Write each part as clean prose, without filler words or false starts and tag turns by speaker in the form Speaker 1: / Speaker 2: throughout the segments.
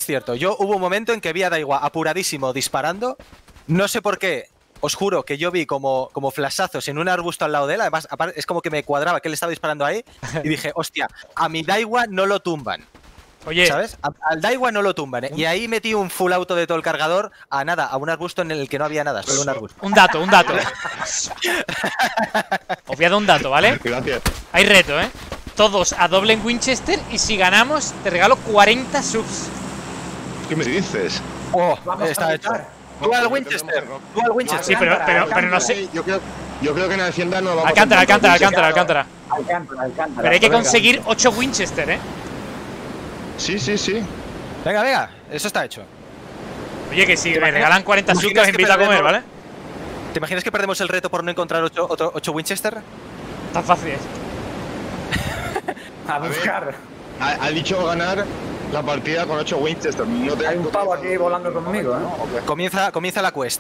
Speaker 1: cierto. Yo hubo un momento en que vi a Daiwa apuradísimo disparando. No sé por qué. Os juro que yo vi como flashazos en un arbusto al lado de él. Además, es como que me cuadraba que él estaba disparando ahí. Y dije, hostia, a mi Daiwa no lo tumban.
Speaker 2: Oye.
Speaker 1: ¿Sabes? Al Daiwa no lo tumban, ¿eh? Y ahí metí un full auto de todo el cargador a nada, a un arbusto en el que no había nada, solo un arbusto.
Speaker 2: Un dato. Os voy a dar un dato, ¿vale?
Speaker 3: Gracias.
Speaker 2: Hay reto, ¿eh? Todos a doble en Winchester y si ganamos te regalo 40 subs.
Speaker 3: ¿Qué me dices?
Speaker 1: Oh,
Speaker 4: Vamos
Speaker 1: está
Speaker 4: a
Speaker 1: hecho.
Speaker 4: luchar.
Speaker 1: Tú al Winchester. Tú al Winchester.
Speaker 2: Sí, pero no sé.
Speaker 3: Yo creo que en Hacienda no vamos
Speaker 2: Alcántara.
Speaker 4: Alcántara.
Speaker 2: Pero hay que conseguir 8 Winchester, ¿eh?
Speaker 3: Sí.
Speaker 1: Venga, eso está hecho.
Speaker 2: Oye, que si me regalan 40 subs os invito a comer, ¿vale?
Speaker 1: ¿Te imaginas que perdemos el reto por no encontrar 8 Winchester?
Speaker 2: Tan fácil es.
Speaker 4: A buscar.
Speaker 3: Ha dicho ganar la partida con 8 Winchester. No te
Speaker 4: Hay un pavo aquí volando conmigo, ¿eh?
Speaker 1: Comienza la quest.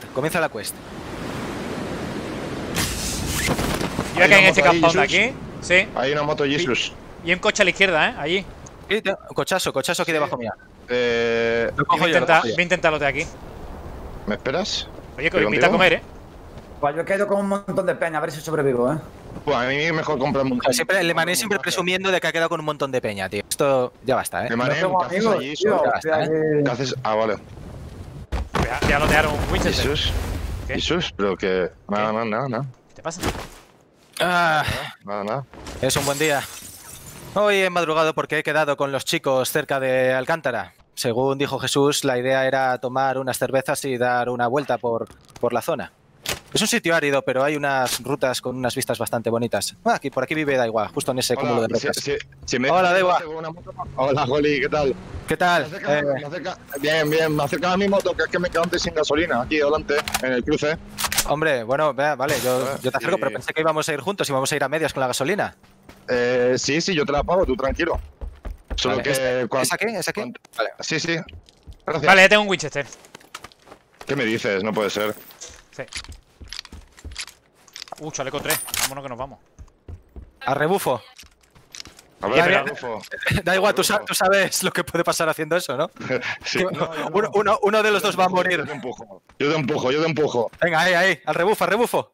Speaker 2: Yo voy a caer en este compound de aquí. Sí.
Speaker 3: Hay una moto Jesus.
Speaker 2: Y un coche a la izquierda, ¿eh? Allí.
Speaker 1: Cochazo aquí debajo mía.
Speaker 2: Voy a intentarlo de aquí.
Speaker 3: ¿Me esperas?
Speaker 2: Oye, que os invito a comer, ¿eh?
Speaker 4: Pues yo he caído con un montón de peña, a ver si sobrevivo, ¿eh?
Speaker 3: Pues a mí mejor comprarme un
Speaker 1: Siempre, el Lemané siempre presumiendo de que ha quedado con un montón de peña, tío. Esto ya basta, ¿eh?
Speaker 3: Lemané,
Speaker 4: No tengo
Speaker 3: ¿qué haces
Speaker 4: amigos,
Speaker 3: allí?
Speaker 4: tío,
Speaker 1: ya basta,
Speaker 3: ¿Qué haces? Ah, vale.
Speaker 2: Voy a lotear un Winchester.
Speaker 3: Jesus.
Speaker 2: ¿Qué?
Speaker 3: Jesus, pero que... Nada.
Speaker 2: ¿Qué te pasa?
Speaker 3: Nada.
Speaker 1: Es un buen día. Hoy he madrugado porque he quedado con los chicos cerca de Alcántara. Según dijo Jesús, la idea era tomar unas cervezas y dar una vuelta por la zona. Es un sitio árido, pero hay unas rutas con unas vistas bastante bonitas. Por aquí vive Daiwa, justo en ese cúmulo de rocas. Hola, Daiwa.
Speaker 3: Hola, Joli, ¿qué tal?
Speaker 1: ¿Qué tal?
Speaker 3: Bien, me acerca a mi moto, que es que me quedo antes sin gasolina, aquí delante, en el cruce.
Speaker 1: Hombre, bueno, vale, yo te acerco, pero pensé que íbamos a ir juntos y vamos a ir a medias con la gasolina.
Speaker 3: Sí, yo te la pago, tú tranquilo. Solo
Speaker 1: Vale,
Speaker 3: que...
Speaker 1: ¿Es aquí?
Speaker 3: Vale. Sí. Gracias.
Speaker 2: Vale, ya tengo un Winchester.
Speaker 3: ¿Qué me dices? No puede ser.
Speaker 2: Sí. Chaleco 3. Vámonos que nos vamos.
Speaker 1: A rebufo.
Speaker 3: A ver,
Speaker 1: Vale,
Speaker 3: Rufo.
Speaker 1: Da igual, tú sabes lo que puede pasar haciendo eso, ¿no?
Speaker 3: Sí.
Speaker 1: Uno de los dos va a morir.
Speaker 3: Yo te empujo.
Speaker 1: Venga, ahí, al rebufo.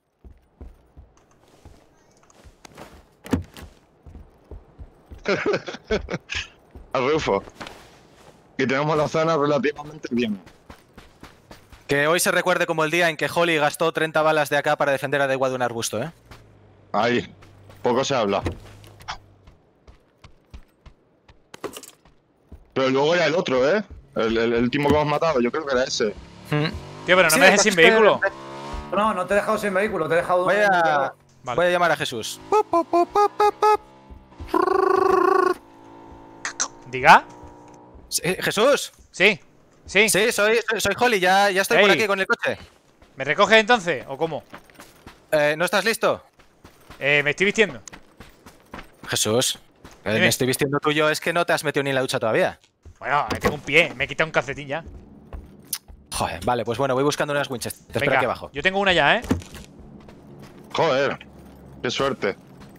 Speaker 3: Al Rufo. Y tenemos la zona relativamente bien.
Speaker 1: Que hoy se recuerde como el día en que Holly gastó 30 balas de AK para defender a Daiwa de un arbusto, ¿eh?
Speaker 3: Ahí. Poco se habla. Pero luego era el otro, ¿eh? El último que hemos matado, yo creo que era ese.
Speaker 2: Tío, pero no me dejes sin vehículo.
Speaker 4: No te he dejado sin vehículo, te he dejado...
Speaker 1: Voy a llamar a Jesús.
Speaker 2: ¿Diga?
Speaker 1: ¿Jesús?
Speaker 2: Sí.
Speaker 1: Sí, soy Holly, ya estoy por aquí con el coche.
Speaker 2: ¿Me recoges entonces o cómo?
Speaker 1: ¿No estás listo?
Speaker 2: Me estoy vistiendo.
Speaker 1: Jesús, me estoy vistiendo tuyo, es que no te has metido ni en la ducha todavía.
Speaker 2: Bueno, tengo un pie, me he quitado un calcetín ya.
Speaker 1: Joder, vale, pues bueno, voy buscando unas Winchester. Te espero aquí abajo.
Speaker 2: Yo tengo una ya, ¿eh?
Speaker 3: Joder, qué suerte.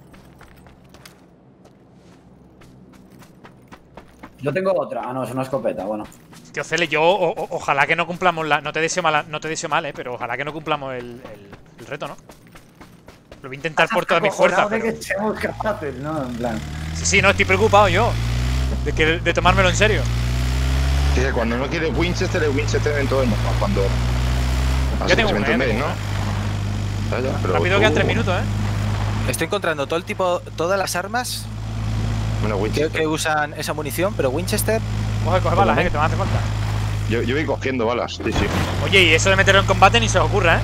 Speaker 4: Yo tengo otra. Ah, no, es una escopeta, bueno.
Speaker 2: Tío, Cele, yo ojalá que no cumplamos la... No te deseo mal, pero ojalá que no cumplamos el reto, ¿no? Lo voy a intentar por todas mis fuerzas.
Speaker 4: De que seamos capaces, ¿no? En plan...
Speaker 2: Sí, no, estoy preocupado yo de tomármelo en serio.
Speaker 3: Sí, cuando no quiere Winchester, es Winchester en todo el mundo. Cuando...
Speaker 2: Yo tengo
Speaker 3: ¿me
Speaker 2: una,
Speaker 3: entendéis, no?
Speaker 2: Rápido, quedan 3 minutos, ¿eh?
Speaker 1: Estoy encontrando todas las armas
Speaker 3: Bueno,
Speaker 1: que usan esa munición, pero Winchester...
Speaker 2: Coge balas, que te van a hacer falta.
Speaker 3: Yo voy cogiendo balas, sí.
Speaker 2: Oye, y eso de meterlo en combate ni se os ocurra, ¿eh?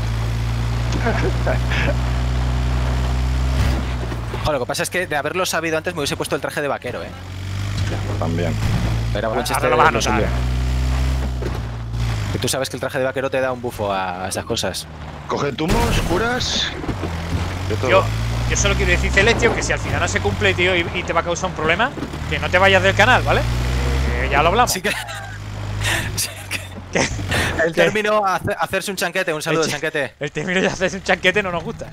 Speaker 1: Joder, lo que pasa es que de haberlo sabido antes me hubiese puesto el traje de vaquero, ¿eh?
Speaker 3: También.
Speaker 1: Pero Winchester
Speaker 2: ahora lo vas a notar.
Speaker 1: Que tú sabes que el traje de vaquero te da un bufo a esas cosas.
Speaker 3: Coge tumos, curas...
Speaker 2: Yo solo quiero decir, Celestio, que si al final no se cumple, tío, y te va a causar un problema, que no te vayas del canal, ¿vale? Ya lo hablamos.
Speaker 1: Sí que... El término hacerse un chanquete, un saludo, chanquete.
Speaker 2: El término de hacerse un chanquete no nos gusta.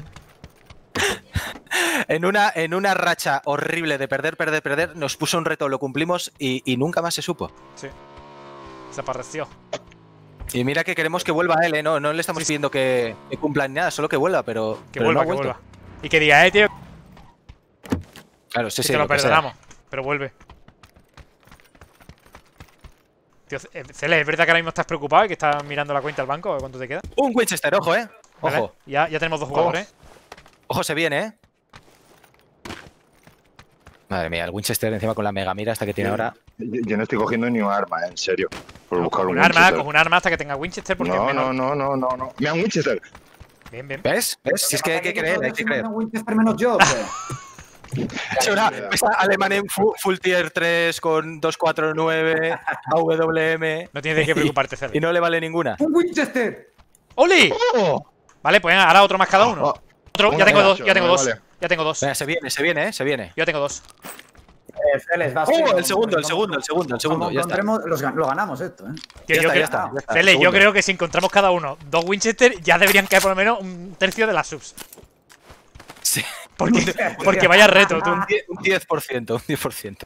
Speaker 1: En una racha horrible de perder, nos puso un reto, lo cumplimos y nunca más se supo.
Speaker 2: Sí. Desapareció.
Speaker 1: Y mira que queremos que vuelva él, ¿eh? No le estamos pidiendo que cumpla ni nada, solo que vuelva, pero.
Speaker 2: Que
Speaker 1: pero
Speaker 2: vuelva,
Speaker 1: no ha
Speaker 2: que
Speaker 1: vuelto.
Speaker 2: vuelva. Y que diga, tío,
Speaker 1: Claro, sí,
Speaker 2: que
Speaker 1: sí.
Speaker 2: te lo
Speaker 1: que sea.
Speaker 2: perdonamos. Pero vuelve. Tío, Cele, ¿es verdad que ahora mismo estás preocupado y que estás mirando la cuenta del banco? ¿A cuánto te queda?
Speaker 1: Un Winchester, ojo,
Speaker 2: Vale,
Speaker 1: Ojo.
Speaker 2: ya tenemos 2 jugadores.
Speaker 1: Ojo, se viene, Madre mía, el Winchester encima con la mega mira hasta que tiene ahora.
Speaker 3: Yo no estoy cogiendo ni un arma, en serio. Por buscar
Speaker 2: Coge
Speaker 3: un
Speaker 2: un arma,
Speaker 3: Winchester.
Speaker 2: coge un arma hasta que tenga Winchester porque es
Speaker 3: No,
Speaker 2: menor.
Speaker 3: no. Mira, un Winchester.
Speaker 2: Bien, bien.
Speaker 1: ¿Ves? Si es que hay que creer, hay que creer.
Speaker 4: Winchester menos yo,
Speaker 1: Es una alemán en full tier 3 con 249, AWM.
Speaker 2: No tienes de qué preocuparte,
Speaker 1: Y
Speaker 2: Cele.
Speaker 1: no le vale ninguna.
Speaker 4: ¡Un Winchester!
Speaker 2: ¡Oli!
Speaker 3: ¡Oh!
Speaker 2: Vale, pues ahora otro más cada uno.
Speaker 3: Oh.
Speaker 2: Otro, ya
Speaker 3: Venga,
Speaker 2: tengo dos,
Speaker 3: macho,
Speaker 2: ya tengo dos.
Speaker 3: vale.
Speaker 2: Ya tengo dos.
Speaker 1: Venga, se viene, se viene.
Speaker 2: Yo ya tengo dos.
Speaker 4: Celes, vas.
Speaker 1: El segundo, ya está.
Speaker 4: Lo ganamos esto,
Speaker 2: Tío,
Speaker 1: Ya
Speaker 2: yo
Speaker 1: está,
Speaker 2: creo,
Speaker 1: ya está, ya está.
Speaker 2: Cele, yo
Speaker 1: Segundo.
Speaker 2: creo que si encontramos cada uno 2 Winchester, ya deberían caer por lo menos un tercio de las subs.
Speaker 1: Sí.
Speaker 2: Porque vaya reto, tú.
Speaker 1: Un 10%, un 10%.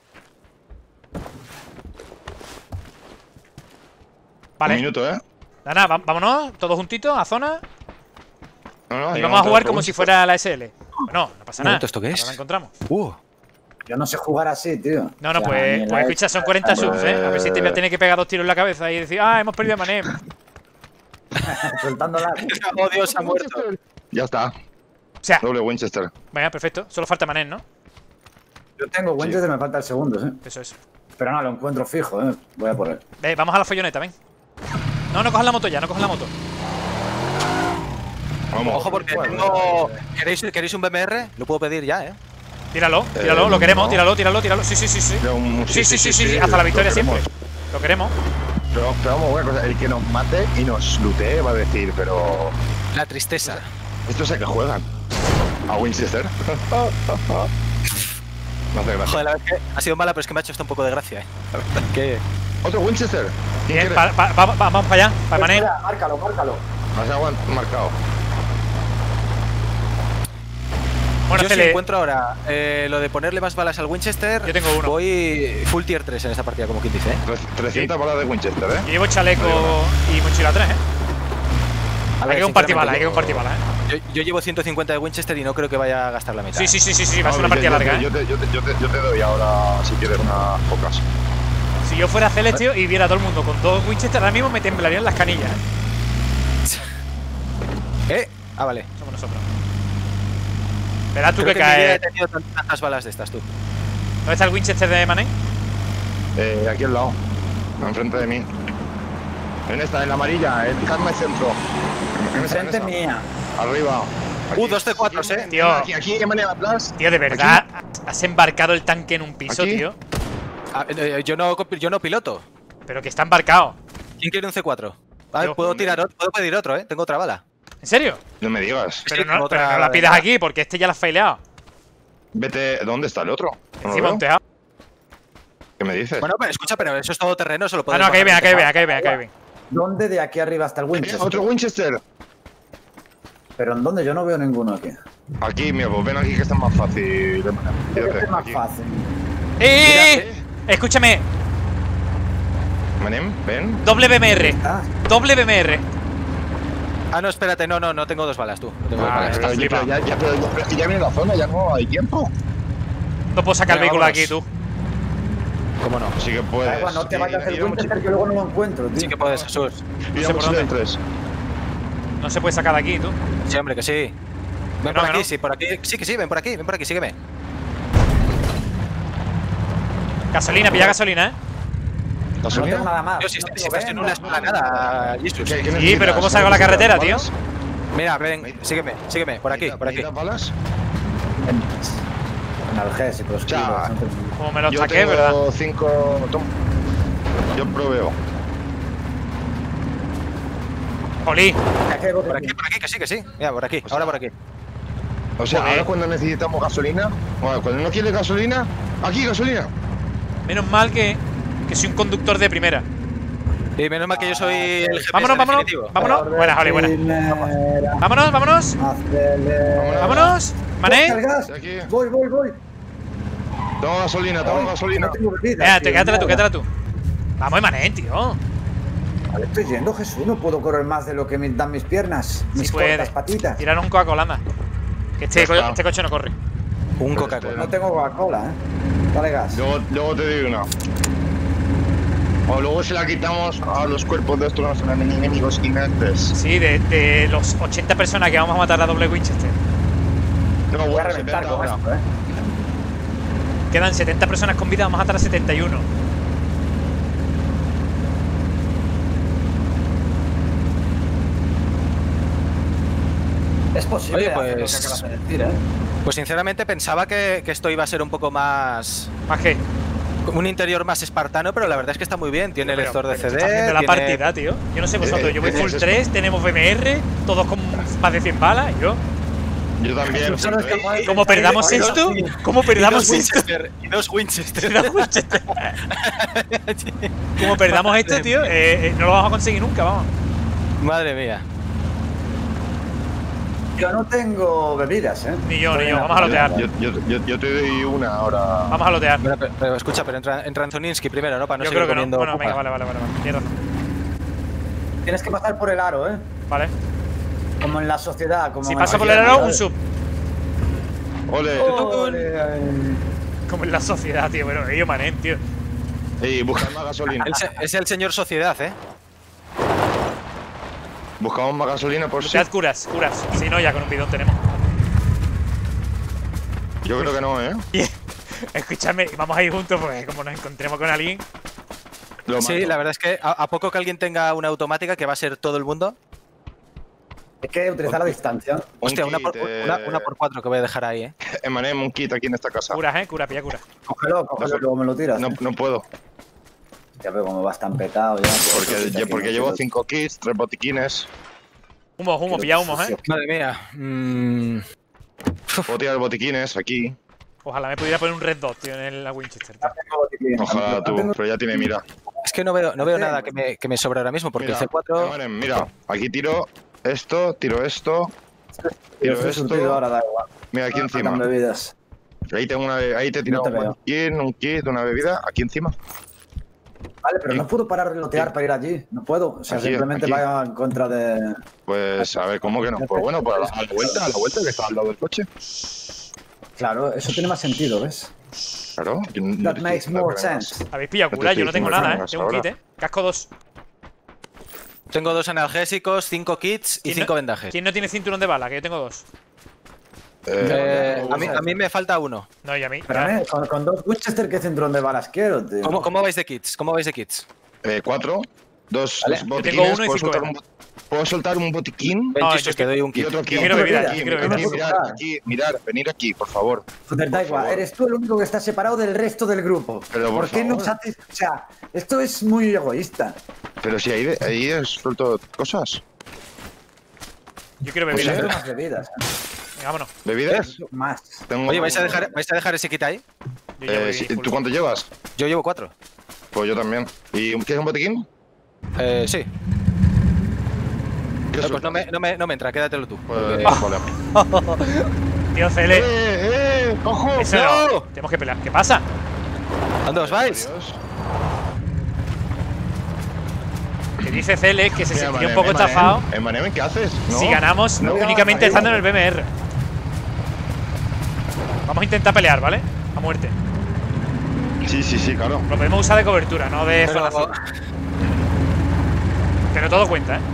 Speaker 2: Vale,
Speaker 3: Un minuto,
Speaker 2: nada, vámonos, todos juntitos, a zona.
Speaker 3: No,
Speaker 2: Y vamos a jugar como si fuera la SL. No pasa
Speaker 1: Un
Speaker 2: nada.
Speaker 1: momento, ¿esto qué
Speaker 2: ahora
Speaker 1: es?
Speaker 2: la encontramos.
Speaker 4: Yo no sé jugar así, tío.
Speaker 2: No,
Speaker 4: O sea,
Speaker 2: pues
Speaker 4: ni la
Speaker 2: escucha, son 40 subs, ¿eh? A ver si te voy a tener que pegar 2 tiros en la cabeza y decir, hemos perdido a Manem.
Speaker 4: Soltándola.
Speaker 1: Oh, Dios, ha muerto.
Speaker 3: Ya está.
Speaker 2: O sea,
Speaker 3: Doble Winchester.
Speaker 2: vaya, perfecto. Solo falta Manem, ¿no?
Speaker 4: Yo tengo Winchester, me falta el segundo,
Speaker 2: Eso es.
Speaker 4: Pero no, lo encuentro fijo, Voy a por él.
Speaker 2: Vamos a la folloneta, ven. No cojas la moto ya, no cojas la moto.
Speaker 3: Vamos.
Speaker 1: Ojo, porque tengo. ¿Queréis un BMR? Lo puedo pedir ya,
Speaker 2: Tíralo,
Speaker 3: no.
Speaker 2: lo queremos, tíralo. Sí. Sí, hasta la victoria
Speaker 3: lo
Speaker 2: siempre.
Speaker 3: queremos.
Speaker 2: Lo queremos.
Speaker 3: Pero vamos, una cosa, el que nos mate y nos lootee va a decir, pero.
Speaker 1: La tristeza.
Speaker 3: ¿Estos a qué juegan? ¿A Winchester? No hace gracia.
Speaker 1: Joder, la verdad es que ha sido mala, pero es que me ha hecho esto un poco de gracia, La verdad es que.
Speaker 3: ¿Otro Winchester? ¿Quién
Speaker 2: Bien,
Speaker 3: quiere?
Speaker 2: vamos para allá, para Manem.
Speaker 4: Espera, márcalo.
Speaker 3: Has marcado.
Speaker 2: Bueno,
Speaker 1: Yo si
Speaker 2: Cele,
Speaker 1: encuentro ahora lo de ponerle más balas al Winchester,
Speaker 2: Yo tengo uno.
Speaker 1: voy full tier 3 en esta partida, como quien dice,
Speaker 3: 300 balas de Winchester,
Speaker 2: yo llevo chaleco y mochila 3,
Speaker 1: A
Speaker 2: Hay
Speaker 1: ver,
Speaker 2: que compartir balas,
Speaker 1: sinceramente,
Speaker 2: hay que compartir balas,
Speaker 1: yo llevo 150 de Winchester y no creo que vaya a gastar la mitad.
Speaker 2: Sí, va a ser una partida larga,
Speaker 3: Yo te doy ahora, si quieres, unas pocas.
Speaker 2: Si yo fuera Celes, tío, y viera a todo el mundo con 2 Winchester, ahora mismo me temblarían las canillas,
Speaker 1: Vale.
Speaker 2: Somos nosotros. Verás tú
Speaker 1: Creo
Speaker 2: que
Speaker 1: que en mi vida
Speaker 2: cae.
Speaker 1: he tenido tantas balas de estas, tú.
Speaker 2: ¿Dónde está el Winchester de Manem?
Speaker 3: Aquí al lado, enfrente de mí. En esta, en la amarilla, en Carme Centro.
Speaker 4: Enfrente mía.
Speaker 3: Arriba. Aquí.
Speaker 1: 2 C4,
Speaker 2: Tío.
Speaker 3: Aquí, en manera atrás.
Speaker 2: Tío, de verdad, has embarcado el tanque en un piso,
Speaker 3: ¿Aquí?
Speaker 2: tío.
Speaker 1: Yo no piloto.
Speaker 2: Pero que está embarcado.
Speaker 1: ¿Quién quiere un C4? A ver,
Speaker 2: Yo.
Speaker 1: puedo pedir otro, Tengo otra bala.
Speaker 2: ¿En serio?
Speaker 3: No me digas.
Speaker 2: Pero
Speaker 1: Sí,
Speaker 2: no,
Speaker 1: otra
Speaker 2: pero no la
Speaker 1: bala
Speaker 2: pidas
Speaker 1: de-
Speaker 2: aquí, porque este ya la has faileado.
Speaker 3: Vete, ¿dónde está el otro? ¿No lo
Speaker 2: Encima
Speaker 3: veo?
Speaker 2: un tejado.
Speaker 3: ¿Qué me dices?
Speaker 1: Bueno, pero escucha, pero eso es todo terreno, eso lo
Speaker 2: Ah,
Speaker 1: puedes
Speaker 2: no, acá hay bien,
Speaker 1: bajar.
Speaker 2: acá hay bien.
Speaker 4: ¿Dónde de aquí arriba hasta el Winchester?
Speaker 3: Otro Winchester.
Speaker 4: ¿Pero en dónde? Yo no veo ninguno aquí.
Speaker 3: Aquí, mira, pues ven aquí que está más fácil.
Speaker 4: Este es más
Speaker 3: Aquí.
Speaker 4: fácil.
Speaker 2: ¡Eh! Escúchame,
Speaker 3: Manem, ven.
Speaker 2: doble BMR.
Speaker 4: Ah,
Speaker 2: Doble BMR.
Speaker 1: Ah, no, espérate, no tengo 2 balas, tú. No tengo 2
Speaker 2: Ah,
Speaker 1: balas.
Speaker 2: está
Speaker 3: Pero
Speaker 2: flipado.
Speaker 3: ya viene la zona, ya no hay tiempo.
Speaker 2: No puedo sacar el
Speaker 1: Venga,
Speaker 2: vehículo de
Speaker 1: vámonos.
Speaker 2: aquí, tú.
Speaker 1: ¿Cómo no?
Speaker 3: Así que
Speaker 4: da
Speaker 3: puedes.
Speaker 4: igual, no te vayas del Winchester que luego no lo encuentro, tío.
Speaker 1: Sí que puedes, Jesús.
Speaker 3: Y
Speaker 2: No sé por dónde.
Speaker 3: 3.
Speaker 2: No se puede sacar de aquí, tú.
Speaker 1: Sí, hombre, que sí. Ven
Speaker 2: No,
Speaker 1: por
Speaker 2: que
Speaker 1: aquí,
Speaker 2: no.
Speaker 1: sí, por aquí. Sí, que sí, ven por aquí, sígueme.
Speaker 2: Gasolina, pilla gasolina, ¿eh?
Speaker 4: No tengo nada más.
Speaker 1: Yo si
Speaker 4: No
Speaker 1: si
Speaker 4: tengo
Speaker 1: estás en una
Speaker 4: vendas,
Speaker 1: esplanada, Jesus.
Speaker 2: Sí, pero ¿cómo salgo a la carretera, tío?
Speaker 1: Mira, ven, sígueme, por aquí.
Speaker 3: ¿Necesitas balas?
Speaker 4: Analgésicos,
Speaker 3: Ya.
Speaker 4: tío, no tengo-
Speaker 2: Como me lo
Speaker 3: Yo
Speaker 2: saqué, ¿verdad?
Speaker 3: tengo 5. Toma. Yo proveo.
Speaker 2: Oli,
Speaker 1: Por aquí, que sí. Mira, por aquí, ahora por aquí.
Speaker 3: O sea,
Speaker 2: Joder.
Speaker 3: ahora cuando necesitamos gasolina, bueno, cuando no quieres gasolina, aquí gasolina.
Speaker 2: menos mal que soy un conductor de primera.
Speaker 1: Y menos mal que yo soy el jefe
Speaker 2: Vámonos. Buenas, Oli, buenas.
Speaker 4: Primera,
Speaker 2: Vámonos.
Speaker 4: acelera.
Speaker 2: Vámonos. Mané.
Speaker 4: ¿Coge el gas?
Speaker 3: De aquí.
Speaker 4: Voy.
Speaker 3: Tengo gasolina, tengo
Speaker 4: Ay,
Speaker 3: gasolina.
Speaker 4: no tengo bebida,
Speaker 2: Quédate,
Speaker 4: tío,
Speaker 2: quédatela
Speaker 4: nada.
Speaker 2: tú. Vamos, Mané, tío.
Speaker 4: ¿Dónde estoy yendo, Jesús? No puedo correr más de lo que me dan mis piernas.
Speaker 2: Sí
Speaker 4: Mis
Speaker 2: puede.
Speaker 4: cortas patitas.
Speaker 2: Tirar un Coca-Cola, anda. Que
Speaker 3: Ya está.
Speaker 2: este coche no corre.
Speaker 1: Un
Speaker 3: Pues
Speaker 1: Coca-Cola.
Speaker 4: No tengo Coca-Cola, ¿eh? Dale gas.
Speaker 3: Luego te doy una. O luego se la quitamos a los cuerpos de estos enemigos inhertes.
Speaker 2: Sí, de los 80 personas que vamos a matar a doble Winchester.
Speaker 3: No,
Speaker 4: Voy a
Speaker 3: bueno,
Speaker 4: reventar
Speaker 3: 70
Speaker 4: con
Speaker 3: ahora.
Speaker 4: esto, ¿eh?
Speaker 2: Quedan 70 personas con vida, vamos a matar a 71.
Speaker 4: Es posible
Speaker 1: Oye,
Speaker 4: hacer lo
Speaker 1: pues-
Speaker 4: que acabas de decir, ¿eh?
Speaker 1: Pues sinceramente pensaba que esto iba a ser un poco más...
Speaker 2: ¿Más qué?
Speaker 1: Un interior más espartano, pero la verdad es que está muy bien. Tiene
Speaker 2: Pero-
Speaker 1: lector de
Speaker 2: pero
Speaker 1: CD,
Speaker 2: estás viendo la
Speaker 1: tiene-
Speaker 2: partida, tío. Yo no sé vosotros, yo voy full
Speaker 3: es
Speaker 2: 3, tenemos BMR, todos con más de 100 balas. Yo,
Speaker 3: Yo también.
Speaker 4: Tú sabes que puedes-
Speaker 2: ¿cómo perdamos esto? ¿Cómo
Speaker 1: Y
Speaker 2: perdamos
Speaker 1: dos
Speaker 2: esto?
Speaker 1: Winchester, y dos Winchester.
Speaker 2: ¿Cómo perdamos esto, tío? No lo vamos a conseguir nunca, vamos.
Speaker 1: Madre mía.
Speaker 4: Yo no tengo bebidas, ¿eh?
Speaker 2: Ni yo,
Speaker 4: Estoy en la
Speaker 2: vamos a lotear.
Speaker 3: Yo te doy una ahora.
Speaker 2: Vamos a lotear.
Speaker 1: Pero escucha, pero entra en Zoninsky primero, ¿no? Para no
Speaker 2: Yo
Speaker 1: seguir
Speaker 2: creo que no.
Speaker 1: comiendo
Speaker 2: Bueno,
Speaker 1: pupa.
Speaker 2: venga, vale. Tienes razón.
Speaker 4: Tienes que pasar por el aro, ¿eh?
Speaker 2: Vale.
Speaker 4: Como en la sociedad. Como
Speaker 2: Si
Speaker 4: en
Speaker 2: pasa
Speaker 4: la
Speaker 2: por el
Speaker 4: sociedad,
Speaker 2: aro, un
Speaker 4: ¿sabes?
Speaker 2: sub.
Speaker 3: Ole.
Speaker 4: Ole,
Speaker 2: Como en la sociedad, tío. Bueno, ellos manen, tío.
Speaker 3: Y buscad más gasolina.
Speaker 1: Es el señor Sociedad, ¿eh?
Speaker 3: Buscamos más gasolina por si.
Speaker 2: Lootead curas. Si no, ya con un bidón tenemos.
Speaker 3: Yo creo que no, ¿eh?
Speaker 2: Escúchame, vamos a ir juntos porque como nos encontremos con alguien.
Speaker 3: Lo
Speaker 1: Sí,
Speaker 3: mato.
Speaker 1: la verdad es que a poco que alguien tenga una automática, que va a ser todo el mundo.
Speaker 4: Hay que utilizar la distancia.
Speaker 3: Un
Speaker 1: Hostia, una
Speaker 3: kit,
Speaker 1: por 4 que voy a dejar ahí, ¿eh?
Speaker 3: Emanem, un kit aquí en esta casa.
Speaker 2: Curas, pilla cura.
Speaker 4: Cógelo, luego me lo tiras.
Speaker 3: No puedo.
Speaker 4: Ya veo cómo vas tan petado ya.
Speaker 3: Porque llevo 5 kits, 3 botiquines.
Speaker 2: Humo, pilla humos,
Speaker 1: Madre mía.
Speaker 3: Puedo tirar botiquines aquí.
Speaker 2: Ojalá me pudiera poner un red dot, tío, en la Winchester, tío.
Speaker 3: Ojalá tú, pero ya tiene mira.
Speaker 1: Es que no veo nada que me sobre ahora mismo, porque
Speaker 3: Mira,
Speaker 1: el C4...
Speaker 3: Emanem, mira, aquí tiro esto, tiro esto.
Speaker 4: Yo
Speaker 3: Tiro
Speaker 4: estoy surtido
Speaker 3: esto.
Speaker 4: ahora, da igual.
Speaker 3: Mira, aquí encima.
Speaker 4: Sacan bebidas.
Speaker 3: Ahí tengo ahí te tiro
Speaker 4: No te
Speaker 3: un
Speaker 4: veo.
Speaker 3: botiquín, un kit, una bebida, aquí encima.
Speaker 4: Vale, pero no puedo parar de lotear para ir allí. No puedo. O sea,
Speaker 3: Aquí,
Speaker 4: simplemente
Speaker 3: aquí.
Speaker 4: vaya en contra de.
Speaker 3: Pues a ver, ¿cómo que no? Pues bueno, pues a la vuelta que está al lado del coche.
Speaker 4: Claro, eso tiene más sentido, ¿ves?
Speaker 3: Claro. yo no
Speaker 4: That
Speaker 3: te
Speaker 4: makes
Speaker 3: estoy
Speaker 4: more
Speaker 3: diciendo que
Speaker 4: sense.
Speaker 2: Habéis pillado
Speaker 3: No te
Speaker 2: cura,
Speaker 3: estoy
Speaker 2: yo no tengo
Speaker 3: diciendo
Speaker 2: nada,
Speaker 3: que
Speaker 2: Tengo un
Speaker 3: ahora.
Speaker 2: kit, Casco 2.
Speaker 1: Tengo 2 analgésicos, 5 kits y 5 vendajes.
Speaker 2: ¿Quién no tiene cinturón de bala? Que yo tengo 2.
Speaker 1: A mí me falta uno.
Speaker 2: No, y a mí.
Speaker 4: Espérame, con dos Winchester, ¿qué cinturón de balas quiero, tío?
Speaker 1: ¿Cómo vais de kits?
Speaker 3: 4, 2
Speaker 4: Vale.
Speaker 2: Yo tengo
Speaker 3: botiquines.
Speaker 2: uno y 5
Speaker 3: ¿Puedo soltar un botiquín?
Speaker 2: No,
Speaker 1: Venchisos, te doy un
Speaker 3: Y
Speaker 1: kit.
Speaker 3: otro kit.
Speaker 2: quiero bebida,
Speaker 3: Aquí,
Speaker 2: yo quiero
Speaker 3: aquí,
Speaker 2: bebida.
Speaker 3: mirar, venir aquí, por favor.
Speaker 4: Joder, da
Speaker 3: Por
Speaker 4: igual,
Speaker 3: favor.
Speaker 4: eres tú el único que está separado del resto del grupo.
Speaker 3: Pero por
Speaker 4: qué no
Speaker 3: favor.
Speaker 4: O sea, esto es muy egoísta.
Speaker 3: Pero si ahí suelto cosas.
Speaker 2: Yo quiero
Speaker 3: Pues
Speaker 2: bebida.
Speaker 4: Quiero
Speaker 3: sí.
Speaker 4: más bebidas.
Speaker 2: Venga, vámonos.
Speaker 3: ¿Bebidas?
Speaker 4: Más.
Speaker 3: Tengo-
Speaker 1: Oye, ¿vais a dejar ese kit ahí?
Speaker 2: Yo ya voy
Speaker 3: sí,
Speaker 2: full.
Speaker 3: ¿Tú cuánto llevas?
Speaker 1: Yo llevo 4.
Speaker 3: Pues yo también. ¿Y quieres un botiquín?
Speaker 1: Sí.
Speaker 3: ¿Qué
Speaker 1: Pues
Speaker 3: sueltas?
Speaker 1: no me entra, quédatelo tú.
Speaker 3: Pues,
Speaker 1: porque-
Speaker 3: vale.
Speaker 2: Tío, CL.
Speaker 3: ¡Ojo!
Speaker 2: Eso no. Tenemos que pelear. ¿Qué pasa?
Speaker 1: ¿Dónde os vais?
Speaker 3: Adiós.
Speaker 2: Que dice CL que se
Speaker 3: Mira,
Speaker 2: sentiría un
Speaker 3: Emanem,
Speaker 2: poco
Speaker 3: Emanem.
Speaker 2: estafado
Speaker 3: Emanem, ¿qué haces? No.
Speaker 2: si ganamos
Speaker 3: No.
Speaker 2: únicamente estando en el BMR. Vamos a intentar pelear, ¿vale? A muerte.
Speaker 3: Sí, claro.
Speaker 2: Lo podemos usar de cobertura, no de
Speaker 1: Pero-
Speaker 2: zona azul. Pero todo cuenta, ¿eh?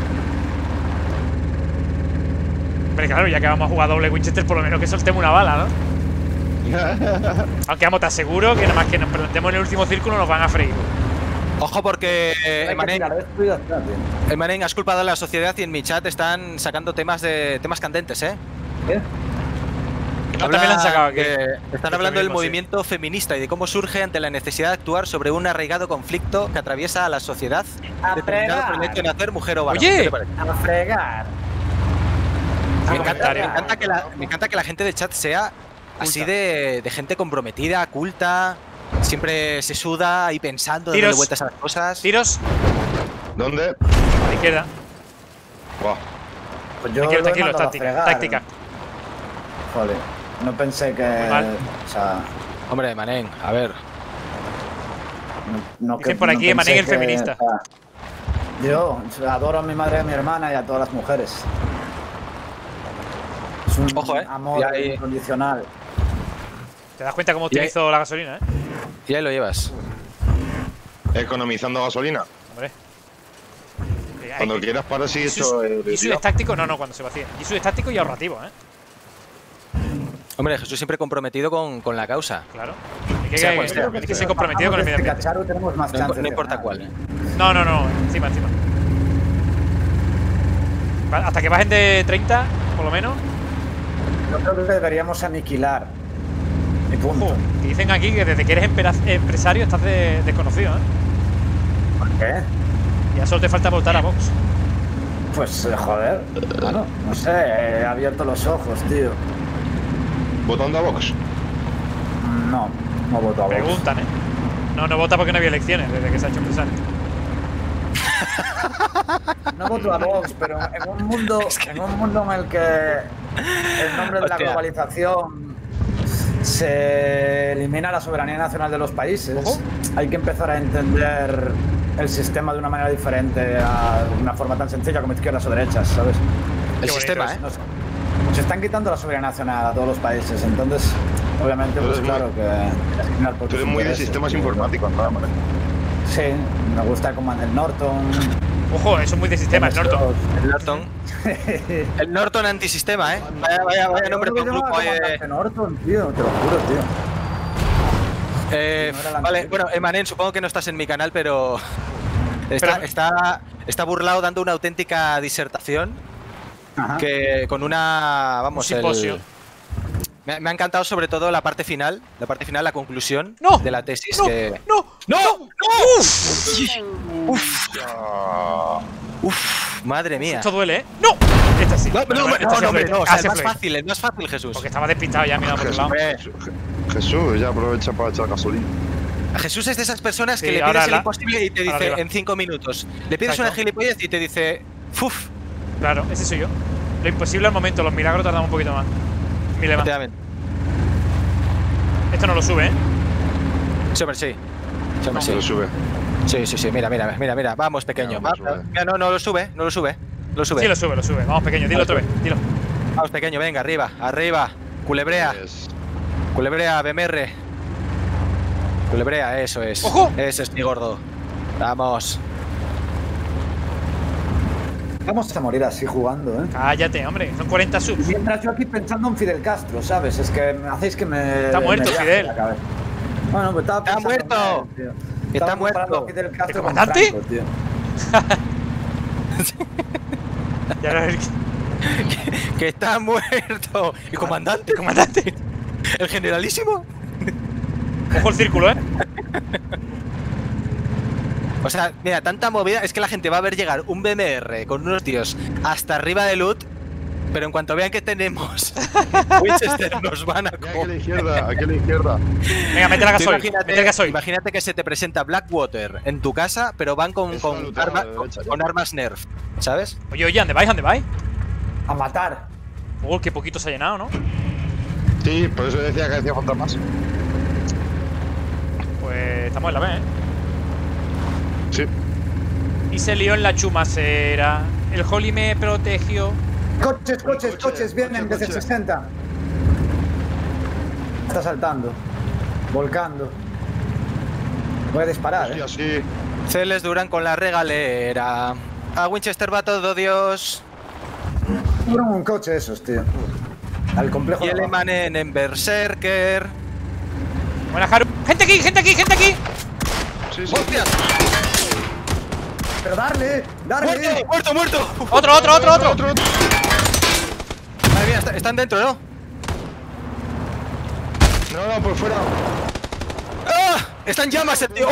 Speaker 2: Hombre, claro, ya que vamos a jugar doble Winchester, por lo menos que soltemos una bala, ¿no? Aunque vamos, te aseguro que nada más que nos plantemos en el último círculo nos van a freír.
Speaker 1: Ojo porque
Speaker 4: Hay que
Speaker 1: Emanen,
Speaker 4: tirar esto y ya está, tío.
Speaker 1: has culpado a la sociedad y en mi chat están sacando temas candentes, ¿eh?
Speaker 4: ¿Qué?
Speaker 2: No, también lo han sacado aquí.
Speaker 1: Están
Speaker 2: Esto
Speaker 1: hablando del
Speaker 2: mismo, sí.
Speaker 1: movimiento feminista y de cómo surge ante la necesidad de actuar sobre un arraigado conflicto que atraviesa a la sociedad,
Speaker 4: A
Speaker 1: determinado por el
Speaker 4: fregar.
Speaker 1: hecho de nacer mujer o varón.
Speaker 2: Oye.
Speaker 1: ¿Qué te parece?
Speaker 4: A fregar.
Speaker 1: Me
Speaker 2: comentario.
Speaker 1: encanta que la gente del chat sea así de gente comprometida, culta, siempre se suda ahí pensando, dándole
Speaker 2: Tiros.
Speaker 1: vueltas a las cosas.
Speaker 2: Tiros.
Speaker 3: ¿Dónde?
Speaker 2: A la izquierda.
Speaker 3: Buah.
Speaker 4: Pues yo
Speaker 2: Tranquilo,
Speaker 4: lo he
Speaker 2: tranquilo.
Speaker 4: mandado a
Speaker 2: Táctica.
Speaker 4: fregar.
Speaker 2: Táctica.
Speaker 4: Joder, no pensé que.
Speaker 2: Muy mal.
Speaker 4: O sea,
Speaker 1: Hombre, Manen, a ver.
Speaker 4: no
Speaker 2: Dicen
Speaker 4: que-
Speaker 2: por
Speaker 4: no
Speaker 2: aquí, Emanem
Speaker 4: pensé
Speaker 2: el feminista.
Speaker 4: o sea, Yo adoro a mi madre y a mi hermana y a todas las mujeres. Es un
Speaker 1: Ojo,
Speaker 4: amor
Speaker 1: y ahí-
Speaker 4: incondicional.
Speaker 2: ¿Te das cuenta cómo utilizo la gasolina,
Speaker 1: Y ahí lo llevas.
Speaker 3: Economizando gasolina.
Speaker 2: Hombre.
Speaker 3: Cuando quieras para si
Speaker 2: Jesús,
Speaker 3: esto
Speaker 2: Jesús es táctico, no, cuando se vacía. Jesús es táctico y ahorrativo,
Speaker 1: Hombre, Jesús siempre comprometido con la causa.
Speaker 2: Claro.
Speaker 1: Sea cual sea.
Speaker 2: Hay que ser comprometido con el medio ambiente.
Speaker 4: Cacharu tenemos más
Speaker 1: No,
Speaker 4: chances
Speaker 1: no
Speaker 4: de
Speaker 1: importa
Speaker 4: ganar.
Speaker 1: cuál.
Speaker 2: No, encima. Hasta que bajen de 30, por lo menos.
Speaker 4: Yo creo que deberíamos aniquilar. Y punto.
Speaker 2: Ojo, que dicen aquí que desde que eres empresario estás desconocido,
Speaker 4: ¿Por qué?
Speaker 2: Ya solo te falta votar a Vox.
Speaker 4: Pues joder. Bueno, no sé, he abierto los ojos, tío.
Speaker 3: ¿Votando a Vox?
Speaker 4: No voto a Vox.
Speaker 2: Preguntan, No vota porque no había elecciones desde que se ha hecho empresario.
Speaker 4: No voto a Vox, pero en un mundo en el que el nombre de la
Speaker 1: Hostia.
Speaker 4: globalización se elimina la soberanía nacional de los países,
Speaker 2: Ojo.
Speaker 4: hay que empezar a entender el sistema de una manera diferente, de una forma tan sencilla como izquierdas o derechas, ¿sabes?
Speaker 1: El
Speaker 2: Qué
Speaker 1: sistema,
Speaker 2: bonito
Speaker 1: ¿eh?
Speaker 4: No sé. Se están quitando la soberanía nacional a todos los países, entonces, obviamente,
Speaker 3: Tú
Speaker 4: pues
Speaker 3: eres
Speaker 4: claro que tienes que mirar por
Speaker 3: Tú
Speaker 4: tus
Speaker 3: eres muy de
Speaker 4: intereses,
Speaker 3: sistemas
Speaker 4: tío.
Speaker 3: informáticos, nada más.
Speaker 4: Sí, me gusta el Command del Norton.
Speaker 2: Ojo, eso es muy de sistema, el Norton.
Speaker 1: El Norton. El Norton antisistema, ¿eh? Vaya nombre para un grupo.
Speaker 4: Norton, tío, te lo juro, tío. No era la
Speaker 1: Vale,
Speaker 4: anterior.
Speaker 1: bueno, Emanen, supongo que no estás en mi canal, pero está burlado dando una auténtica disertación
Speaker 4: Ajá.
Speaker 1: que con una, vamos,
Speaker 2: Un simposio.
Speaker 1: Me ha encantado sobre todo la parte final, la conclusión
Speaker 2: ¡No!
Speaker 1: de la tesis
Speaker 2: ¡No!
Speaker 1: que...
Speaker 2: ¡No!
Speaker 1: ¡No!
Speaker 3: Ah,
Speaker 1: Madre mía.
Speaker 2: Esto duele, ¡No! Este sí.
Speaker 1: No,
Speaker 2: Este sí
Speaker 1: hombre,
Speaker 2: fluye.
Speaker 1: no, o sea,
Speaker 2: Este
Speaker 1: es más
Speaker 2: fluye.
Speaker 1: fácil, Jesús.
Speaker 2: Porque estaba despistado ya mirando por otro lado.
Speaker 3: Jesús, ya aprovecha para echar gasolina.
Speaker 1: Jesús es de esas personas que
Speaker 2: Sí,
Speaker 1: le
Speaker 2: ahora
Speaker 1: pides el
Speaker 2: la-
Speaker 1: imposible y te
Speaker 2: ahora
Speaker 1: dice
Speaker 2: arriba.
Speaker 1: en 5 minutos. Le pides
Speaker 2: Exacto.
Speaker 1: una gilipollez y te dice, ¡fuf!
Speaker 2: Claro, ese soy yo. Lo imposible al momento, los milagros tardan un poquito más. Mi lema.
Speaker 1: Efectivamente.
Speaker 2: Esto no lo sube,
Speaker 1: Sí, hombre, sí. Sí, hombre,
Speaker 3: Se lo
Speaker 1: sí.
Speaker 3: sube.
Speaker 1: Sí, mira. Vamos, pequeño.
Speaker 3: No, lo sube.
Speaker 1: Mira, no lo sube.
Speaker 2: Sí, lo sube. Vamos, pequeño, dilo otra vez. Dilo.
Speaker 1: Vamos, pequeño, venga, arriba. Culebrea,
Speaker 3: Es-
Speaker 1: BMR. Culebrea, eso es.
Speaker 2: ¡Ojo!
Speaker 1: Ese es mi gordo. Vamos.
Speaker 4: Vamos a morir así jugando, ¿eh?
Speaker 2: Cállate, hombre. Son 40
Speaker 4: Y
Speaker 2: subs.
Speaker 4: mientras yo aquí pensando en Fidel Castro, ¿sabes? Es que me hacéis que me...
Speaker 2: Está muerto,
Speaker 4: me viaje
Speaker 2: Fidel.
Speaker 4: la cabeza. Bueno, pues estaba
Speaker 1: Está
Speaker 4: pensando
Speaker 1: muerto.
Speaker 4: en él, tío.
Speaker 1: Está
Speaker 4: Estaba comparando
Speaker 1: muerto.
Speaker 4: a Fidel Castro
Speaker 2: ¿El
Speaker 4: con
Speaker 2: comandante?
Speaker 4: Franco, tío.
Speaker 2: Ya no
Speaker 1: Que está muerto. ¿El comandante?
Speaker 2: El comandante.
Speaker 1: ¿El generalísimo?
Speaker 2: Ojo el círculo,
Speaker 1: O sea, mira, tanta movida. Es que la gente va a ver llegar un BMR con unos tíos hasta arriba de loot. Pero en cuanto vean que tenemos Winchester, nos van a
Speaker 3: Mira, aquí a la
Speaker 1: comer.
Speaker 3: izquierda, aquí a la izquierda.
Speaker 2: Venga, mete la
Speaker 1: Tú
Speaker 2: gasoil. Mete el gasoil.
Speaker 1: imagínate que se te presenta Blackwater en tu casa, pero van con,
Speaker 3: Está looteado a la derecha, ya.
Speaker 1: con armas Nerf, ¿sabes?
Speaker 2: Oye, ¿dónde vais?
Speaker 4: A matar.
Speaker 2: Oh, qué poquito se ha llenado, ¿no?
Speaker 3: Sí, por eso decía que hacía falta más.
Speaker 2: Pues estamos en la B,
Speaker 3: Sí.
Speaker 2: Y se lió en la chumacera. El Holly me protegió.
Speaker 4: Coches, vienen desde
Speaker 3: coche.
Speaker 4: 60. Está saltando. Volcando. Voy a disparar,
Speaker 3: Hostia,
Speaker 4: ¿eh?
Speaker 3: sí.
Speaker 1: Celes duran con la regalera. A Winchester va todo Dios.
Speaker 4: Fueron un coche esos, tío. Al complejo
Speaker 1: Y
Speaker 4: de
Speaker 1: el
Speaker 4: abajo.
Speaker 1: Emanen en Berserker.
Speaker 2: Buena, Haru. ¡Gente aquí!
Speaker 3: Sí, sí.
Speaker 1: ¡Hostias!
Speaker 4: Pero darle.
Speaker 1: ¡Muerto!
Speaker 2: ¡Otro!
Speaker 3: Otro.
Speaker 1: Madre mía, están dentro, ¿no?
Speaker 3: No, por fuera.
Speaker 1: ¡Ah! ¡Está en llamas el tío!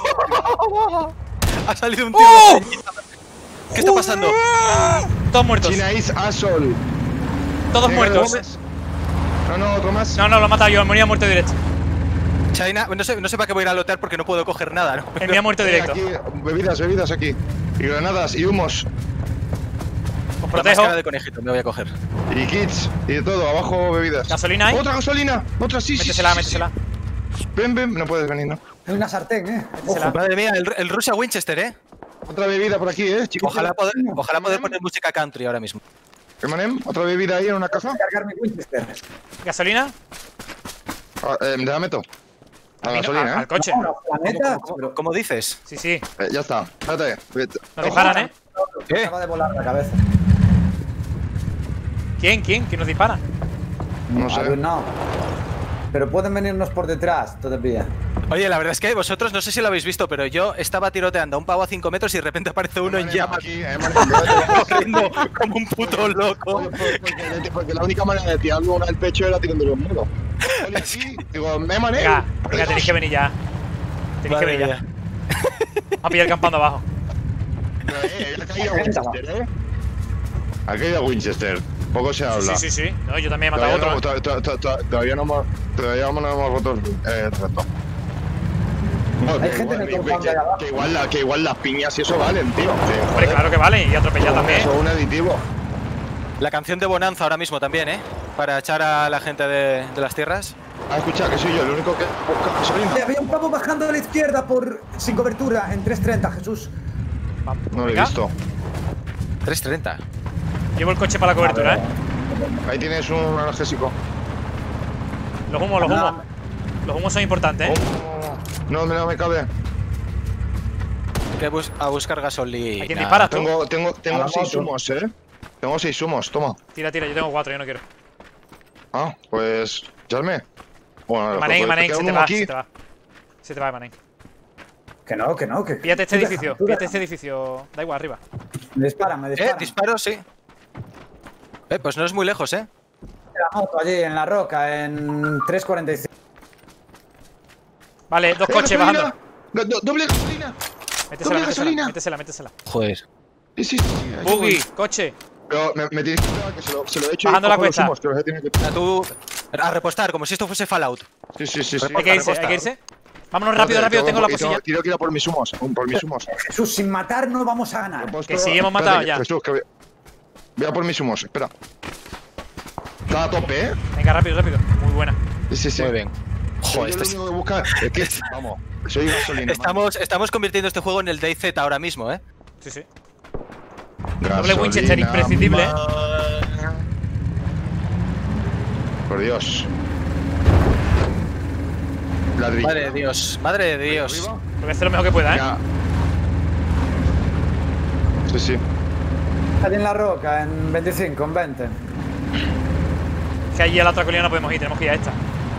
Speaker 1: Ha salido un tío.
Speaker 2: ¡Oh!
Speaker 1: ¿Qué está pasando?
Speaker 2: Todos muertos.
Speaker 3: China is asshole.
Speaker 2: Todos
Speaker 3: Venga,
Speaker 2: muertos.
Speaker 3: Gómez. No, otro más.
Speaker 2: No, lo he matado yo. Me moría muerto directo.
Speaker 1: China, no sé para qué voy a ir a lotear porque no puedo coger nada, ¿no?
Speaker 2: El mío ha muerto directo.
Speaker 3: Aquí, bebidas aquí. Y granadas, y humos,
Speaker 2: Os
Speaker 1: La
Speaker 2: protejo.
Speaker 1: máscara de conejito me voy a coger.
Speaker 3: y kits, y de todo. Abajo bebidas.
Speaker 2: ¿Gasolina hay?
Speaker 3: ¡Otra gasolina! ¡Otra sí!
Speaker 2: Métesela.
Speaker 3: Ven, no puedes venir, ¿no?
Speaker 4: Hay una sartén, ¿eh?
Speaker 2: Métesela.
Speaker 1: Madre mía, el Russia Winchester, ¿eh?
Speaker 3: Otra bebida por aquí, chicos.
Speaker 1: Ojalá poder poner música country ahora mismo.
Speaker 3: Emanem, otra bebida ahí en una caja.
Speaker 4: Cargar mi Winchester.
Speaker 2: ¿Gasolina?
Speaker 3: Déjame todo. La gasolina,
Speaker 2: Al coche.
Speaker 4: No, la neta.
Speaker 1: ¿Cómo dices?
Speaker 2: Sí, sí.
Speaker 3: Ya está. Espérate.
Speaker 2: Nos disparan, ¿eh?
Speaker 4: Me acaba de volar la cabeza.
Speaker 2: ¿Quién? ¿Quién nos dispara?
Speaker 3: No sé.
Speaker 4: A ver, no. Pero pueden venirnos por detrás todavía.
Speaker 1: Oye, la verdad es que vosotros no sé si lo habéis visto, pero yo estaba tiroteando a un pavo a 5 metros y de repente aparece uno en llamas corriendo como un puto loco.
Speaker 3: Porque la única manera de tirarlo uno al pecho era tirándolo en muro. Digo,
Speaker 2: Venga, tenéis que venir ya. Tenéis que venir ya. Vamos a pillar el campando abajo.
Speaker 3: Ha caído Winchester, Ha caído Winchester. Poco se habla.
Speaker 2: Sí. No, yo también he matado a otro.
Speaker 3: Todavía no hemos roto el reto.
Speaker 4: Hay gente en el compound de ahí abajo.
Speaker 3: Que igual las piñas y eso valen, tío.
Speaker 2: Hombre, claro que vale. Y atropellar también.
Speaker 3: Eso es un aditivo.
Speaker 1: La canción de Bonanza ahora mismo también, para echar a la gente de las tierras.
Speaker 3: Escucha, que soy yo el único que busca gasolina.
Speaker 4: Había un pavo bajando a la izquierda sin cobertura en 330, Jesús.
Speaker 3: No lo he visto.
Speaker 1: 330.
Speaker 2: Llevo el coche para la cobertura,
Speaker 3: Ahí tienes un analgésico.
Speaker 2: Los humos. Los humos son importantes,
Speaker 3: No me cabe.
Speaker 1: Hay que a buscar gasolina.
Speaker 2: ¿A quién disparas tú?
Speaker 3: Tengo 6 humos, Tengo 6 humos, toma.
Speaker 2: Tira, yo tengo 4, yo no quiero.
Speaker 3: Pues. echarme. Bueno,
Speaker 2: Manén, se te va, Manén.
Speaker 4: Que no.
Speaker 2: Píllate este edificio. Da igual, arriba.
Speaker 4: Me disparan.
Speaker 1: Disparo, sí. Pues no es muy lejos,
Speaker 4: La moto allí en la roca, en 345.
Speaker 2: Vale, 2 coches bajando.
Speaker 3: ¡Doble gasolina!
Speaker 2: Métesela.
Speaker 1: Joder.
Speaker 3: Sí.
Speaker 2: Buggy, coche.
Speaker 3: Pero me tienes que dar que se lo he hecho.
Speaker 2: Bajando la cuesta.
Speaker 1: A repostar, como si esto fuese Fallout.
Speaker 3: Sí.
Speaker 2: Hay que irse. Vámonos rápido, tengo la posición.
Speaker 3: Quiero que ir a por mis humos.
Speaker 4: Jesús, sin matar no vamos a ganar.
Speaker 2: Que sí, hemos matado ya.
Speaker 3: Jesús, que voy a por mis humos, espera. Está a tope,
Speaker 2: Venga, rápido. Muy buena.
Speaker 3: Sí.
Speaker 1: Muy bien.
Speaker 3: Joder, lo único que busca es que, vamos, soy gasolina.
Speaker 1: Estamos convirtiendo este juego en el DayZ ahora mismo,
Speaker 2: Sí.
Speaker 3: Gasolina,
Speaker 2: Doble Winchester imprescindible,
Speaker 3: Por Dios. Ladrillo.
Speaker 1: Madre de Dios.
Speaker 2: Voy a hacer lo mejor que pueda,
Speaker 3: Ya. Sí.
Speaker 4: Allí en la roca, en 25, en 20.
Speaker 2: Que allí a la otra colina no podemos ir, tenemos que ir a esta.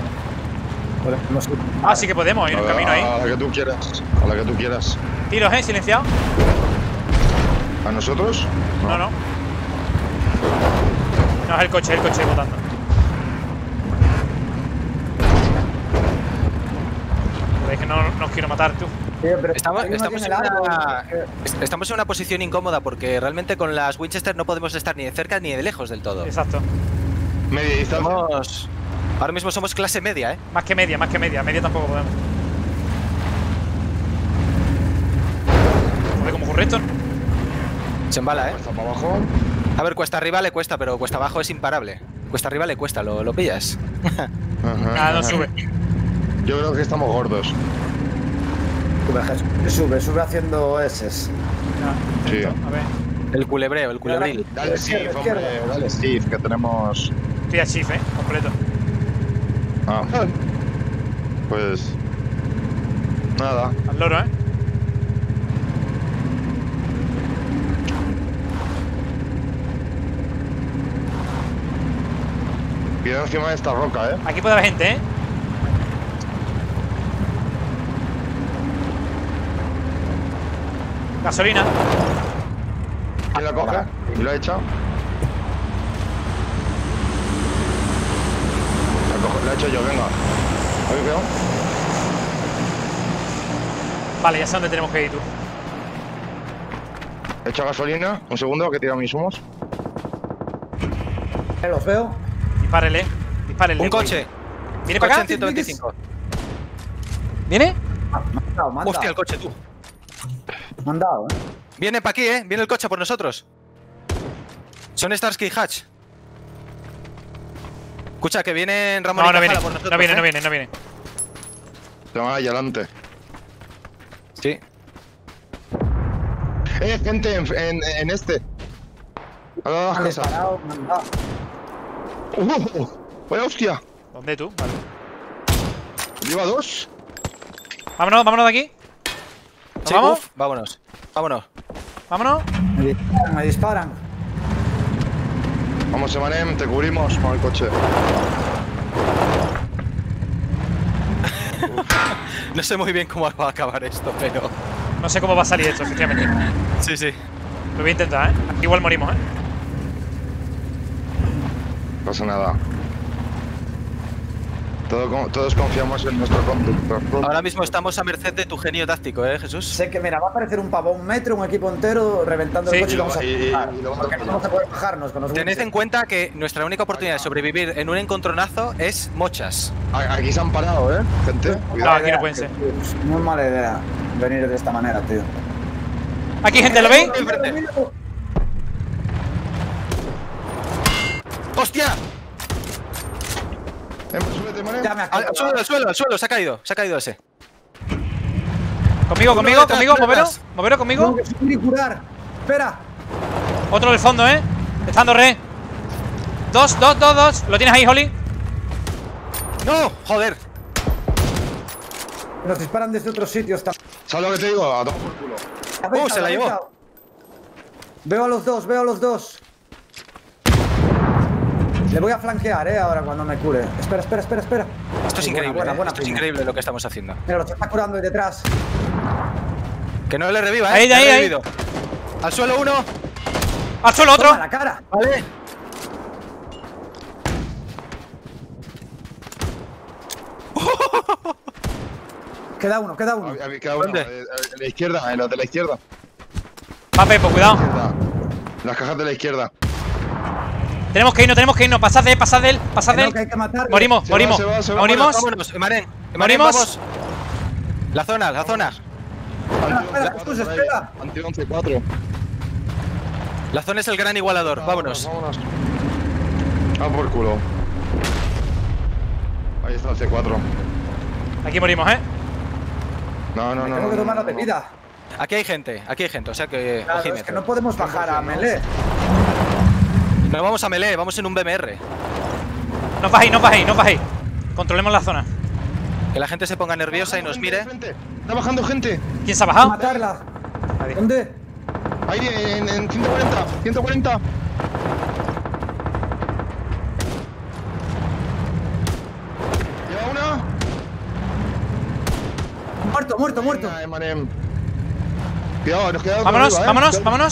Speaker 2: Sí que podemos, hay un camino ahí.
Speaker 3: A la que tú quieras.
Speaker 2: Tiros, silenciado.
Speaker 3: ¿A nosotros?
Speaker 2: No. No, es el coche botando. Es que no os quiero matar, tú.
Speaker 1: Estamos en una posición incómoda porque realmente con las Winchester no podemos estar ni de cerca ni de lejos del todo.
Speaker 2: Exacto.
Speaker 3: Media distancia.
Speaker 1: Ahora mismo somos clase media,
Speaker 2: Más que media. Media tampoco podemos. Joder, como correcto.
Speaker 1: Se embala,
Speaker 3: Está para abajo.
Speaker 1: A ver, cuesta arriba le cuesta, pero cuesta abajo es imparable. Cuesta arriba le cuesta, ¿lo pillas?
Speaker 2: No sube.
Speaker 3: Yo creo que estamos gordos.
Speaker 4: Sube haciendo S.
Speaker 3: Sí.
Speaker 2: A ver.
Speaker 1: El culebril.
Speaker 3: Dale shift, hombre, dale shift, que tenemos.
Speaker 2: Estoy a shift, completo.
Speaker 3: Pues. Nada.
Speaker 2: Al loro,
Speaker 3: Cuidado encima de esta roca,
Speaker 2: Aquí puede haber gente, Gasolina.
Speaker 3: ¿Quién la coge? ¿Y lo ha echado? La he hecho yo, venga. ¿Habéis veo?
Speaker 2: Vale, ya sé dónde tenemos que ir, tú.
Speaker 3: He hecho gasolina. Un segundo, que he tirado mis humos.
Speaker 4: Los veo.
Speaker 2: Dispárele.
Speaker 1: Un coche.
Speaker 2: ¿Viene para acá?
Speaker 1: En 125.
Speaker 2: ¿Viene?
Speaker 4: Me han dado.
Speaker 1: Hostia, el coche, tú.
Speaker 4: Me han dado,
Speaker 1: Viene para aquí, Viene el coche por nosotros. Son Starsky y Hatch. Escucha, que vienen Ramón y Cajala por nosotros.
Speaker 2: No viene.
Speaker 3: Te van ahí adelante.
Speaker 1: Sí.
Speaker 3: Gente en este. A las
Speaker 4: Han
Speaker 3: casas.
Speaker 4: disparado, me han dado.
Speaker 3: ¡Vaya hostia!
Speaker 2: ¿Dónde tú? Vale.
Speaker 3: Lleva 2.
Speaker 2: Vámonos, vámonos de aquí. ¿Nos
Speaker 1: Sí,
Speaker 2: vamos?
Speaker 1: uf, vámonos. Vámonos.
Speaker 2: Vámonos.
Speaker 4: Me disparan.
Speaker 3: Vamos, Emanem, te cubrimos con el coche.
Speaker 1: No sé muy bien cómo va a acabar esto, pero.
Speaker 2: No sé cómo va a salir esto, efectivamente.
Speaker 1: Sí, sí.
Speaker 2: Lo voy a intentar, ¿eh? Aquí igual morimos, ¿eh?
Speaker 3: No pasa nada. Todos confiamos en nuestro conductor.
Speaker 1: Ahora mismo estamos a merced de tu genio táctico, Jesús.
Speaker 4: Sé que, mira, va a aparecer un pavo, un metro, un equipo entero reventando
Speaker 2: Sí.
Speaker 4: el coche y vamos a
Speaker 3: Y
Speaker 4: bajar.
Speaker 3: lo vamos a
Speaker 4: Porque no vamos a poder bajarnos con los
Speaker 1: Tened
Speaker 4: winches.
Speaker 1: en cuenta que nuestra única oportunidad de sobrevivir en un encontronazo es mochas.
Speaker 3: Aquí se han parado, gente.
Speaker 2: No,
Speaker 3: Cuidado.
Speaker 2: aquí no pueden ser.
Speaker 4: Muy mala idea venir de esta manera, tío.
Speaker 2: Aquí, gente, ¿lo veis?
Speaker 1: Enfrente. ¡Hostia!
Speaker 3: Súbete, Emanem.
Speaker 4: Ya me
Speaker 1: Al
Speaker 4: acabo.
Speaker 1: suelo, al suelo, al suelo, se ha caído ese.
Speaker 2: Conmigo,
Speaker 1: Uno
Speaker 2: conmigo,
Speaker 1: detrás,
Speaker 2: conmigo,
Speaker 1: uno
Speaker 2: moveros.
Speaker 1: detrás.
Speaker 2: Moveros
Speaker 4: Tengo
Speaker 2: conmigo.
Speaker 4: que subir y curar. Espera.
Speaker 2: Otro del fondo, ¿eh? Estando re. Dos. ¿Lo tienes ahí, Holly?
Speaker 1: ¡No! ¡Joder!
Speaker 4: Nos disparan desde otros sitios también.
Speaker 3: ¿Sabes lo que te digo? A tomar por culo.
Speaker 1: Se la llevó.
Speaker 4: Veo a los dos. Le voy a flanquear, ahora cuando me cure. Espera.
Speaker 1: Esto es
Speaker 4: Buena,
Speaker 1: increíble.
Speaker 4: buena
Speaker 1: Esto es
Speaker 4: piña.
Speaker 1: increíble lo que estamos haciendo.
Speaker 4: Mira, lo está curando ahí detrás.
Speaker 1: Que no le reviva,
Speaker 2: Ahí,
Speaker 1: Le ha
Speaker 2: ahí.
Speaker 1: revivido. Al suelo uno.
Speaker 2: ¡Al suelo otro!
Speaker 4: Toma la cara.
Speaker 1: Vale.
Speaker 4: Queda uno.
Speaker 3: Cada uno,
Speaker 1: ¿Dónde?
Speaker 3: a la izquierda, en los de la izquierda.
Speaker 2: Va, Pepo, cuidado.
Speaker 3: Izquierda. Las cajas de la izquierda.
Speaker 2: Tenemos que irnos. Pasad de él.
Speaker 4: Que no, que hay que matarle.
Speaker 2: Morimos.
Speaker 3: Se va.
Speaker 2: Morimos.
Speaker 1: Vámonos, Emanem.
Speaker 2: ¿Morimos?
Speaker 1: Vamos. La zona.
Speaker 4: Espera, Jesús, espera.
Speaker 3: Anti 11-4.
Speaker 1: La zona es el gran igualador. Vámonos.
Speaker 3: Vámonos. Ah, por culo. Ahí está el C4.
Speaker 2: Aquí morimos, ¿eh?
Speaker 3: No.
Speaker 4: Tengo que tomar la bebida.
Speaker 1: Aquí hay gente, o sea que.
Speaker 4: Claro, es que
Speaker 1: ojímetro.
Speaker 4: no podemos bajar a melee.
Speaker 1: No vamos a melee, vamos en un BMR.
Speaker 2: No bajéis. Controlemos la zona.
Speaker 1: Que la gente se ponga nerviosa y nos mire.
Speaker 3: Está bajando gente.
Speaker 2: ¿Quién se ha bajado?
Speaker 4: Matarla.
Speaker 2: Nadie.
Speaker 4: ¿Dónde?
Speaker 3: Ahí en 140. 140. Lleva una.
Speaker 4: Muerto.
Speaker 3: Venga, Emanem. Cuidado, nos queda otro
Speaker 2: Vámonos.
Speaker 3: arriba,